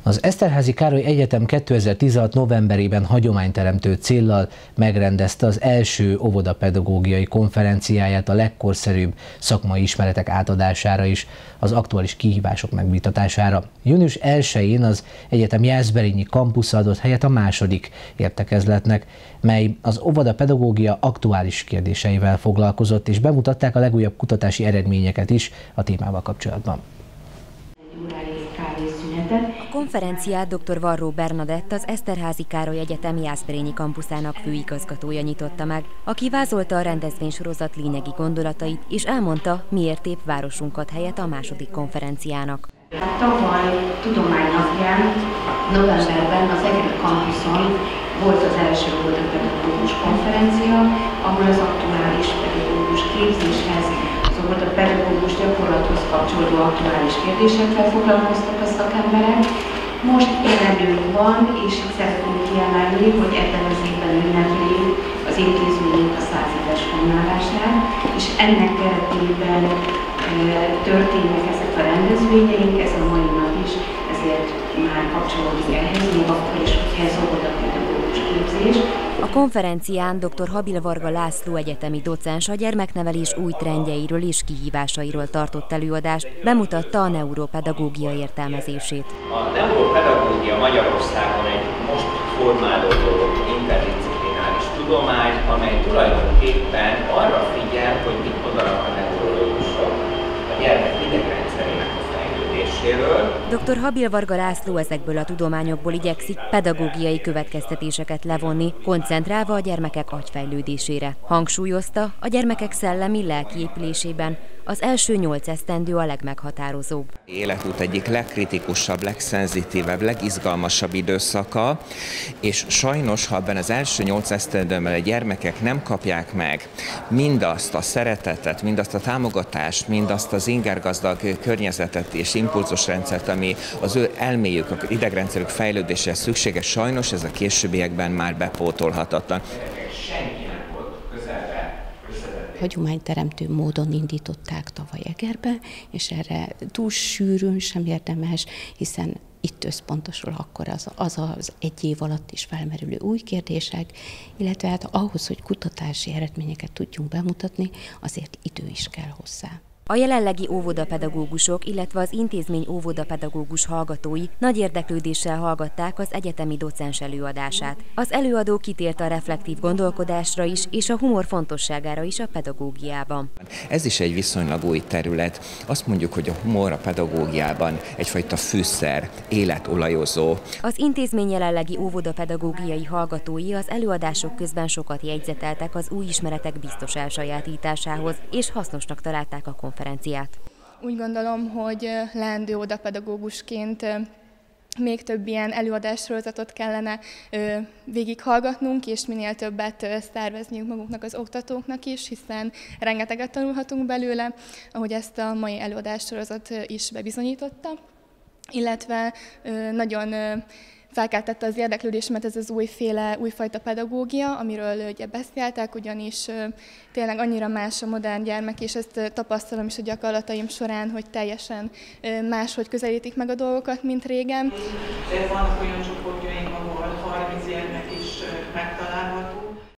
Az Eszterházy Károly Egyetem 2016. novemberében hagyományteremtő céllal megrendezte az első óvodapedagógiai konferenciáját a legkorszerűbb szakmai ismeretek átadására és az aktuális kihívások megvitatására. Június 1-én az egyetem Jászberényi kampusza adott helyet a második értekezletnek, mely az óvodapedagógia aktuális kérdéseivel foglalkozott, és bemutatták a legújabb kutatási eredményeket is a témával kapcsolatban. A konferenciát dr. Varró Bernadett, az Eszterházy Károly Egyetem Jászberényi kampuszának főigazgatója nyitotta meg, aki vázolta a rendezvénysorozat lényegi gondolatait, és elmondta, miért tép városunkat helyet a második konferenciának. Tavaly tudománynapján, novemberben az egri kampuszon volt az első óvodapedagógus konferencia, ahol az aktuális pedagógus képzéshez, az óvodapedagógus gyakorlathoz kapcsolódó aktuális kérdésekkel foglalkoztak a szakemberek. Most jelenünk van, és itt szeretnénk kiemelni, hogy ebben az évben ünnepli az intézményünk a 100 éves fennállását, és ennek keretében történnek ezek a rendezvényeink, ez a mai nap is, ezért már kapcsolódik ehhez, még akkor is, hogyha ez óvodapedagógus képzés. A konferencián dr. Habil Varga László egyetemi docens a gyermeknevelés új trendjeiről és kihívásairól tartott előadást, bemutatta a neuropedagógia értelmezését. A neuropedagógia Magyarországon egy most formálódó interdisziplináris tudomány, amely tulajdonképpen arra figyel, hogy mit mondanak a neurológusok a gyermek idegrendszerének a fejlődéséről. Dr. Habil Varga László ezekből a tudományokból igyekszik pedagógiai következtetéseket levonni, koncentrálva a gyermekek agyfejlődésére. Hangsúlyozta, a gyermekek szellemi lelki épülésében az első 8 esztendő a legmeghatározóbb. Életút egyik legkritikusabb, legszenzitívebb, legizgalmasabb időszaka, és sajnos, ha ebben az első 8 esztendőben a gyermekek nem kapják meg mindazt a szeretetet, mindazt a támogatást, mindazt az ingergazdag környezetet és impulzusrendszert, ami az ő elméjük, az idegrendszerük fejlődéséhez szükséges, sajnos ez a későbbiekben már bepótolhatatlan. Hagyományteremtő módon indították tavaly Egerbe, és erre túl sűrűn sem érdemes, hiszen itt összpontosul akkor az egy év alatt is felmerülő új kérdések, illetve hát ahhoz, hogy kutatási eredményeket tudjunk bemutatni, azért idő is kell hozzá. A jelenlegi óvodapedagógusok, illetve az intézmény óvodapedagógus hallgatói nagy érdeklődéssel hallgatták az egyetemi docens előadását. Az előadó kitért a reflektív gondolkodásra is, és a humor fontosságára is a pedagógiában. Ez is egy viszonylag új terület. Azt mondjuk, hogy a humor a pedagógiában egyfajta fűszer, életolajozó. Az intézmény jelenlegi óvodapedagógiai hallgatói az előadások közben sokat jegyzeteltek az új ismeretek biztos elsajátításához, és hasznosnak találták a konferenciát. Úgy gondolom, hogy leendő óvodapedagógusként még több ilyen előadássorozatot kellene végighallgatnunk, és minél többet szervezniük magunknak az oktatóknak is, hiszen rengeteget tanulhatunk belőle, ahogy ezt a mai előadássorozat is bebizonyította, illetve nagyon felkeltette az érdeklődésemet ez az újfajta pedagógia, amiről ugye beszéltek, ugyanis tényleg annyira más a modern gyermek, és ezt tapasztalom is a gyakorlataim során, hogy teljesen máshogy közelítik meg a dolgokat, mint régen. Vannak olyan csoportjaink,